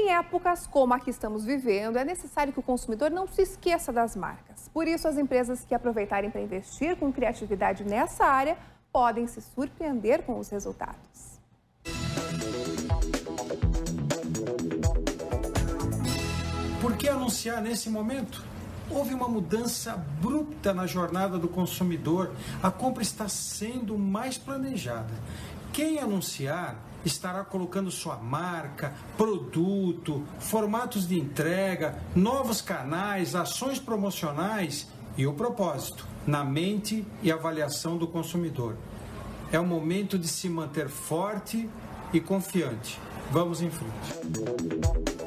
Em épocas como a que estamos vivendo, é necessário que o consumidor não se esqueça das marcas. Por isso, as empresas que aproveitarem para investir com criatividade nessa área podem se surpreender com os resultados. Por que anunciar nesse momento? Houve uma mudança abrupta na jornada do consumidor. A compra está sendo mais planejada. Quem anunciar estará colocando sua marca, produto, formatos de entrega, novos canais, ações promocionais e o propósito na mente e avaliação do consumidor. É o momento de se manter forte e confiante. Vamos em frente.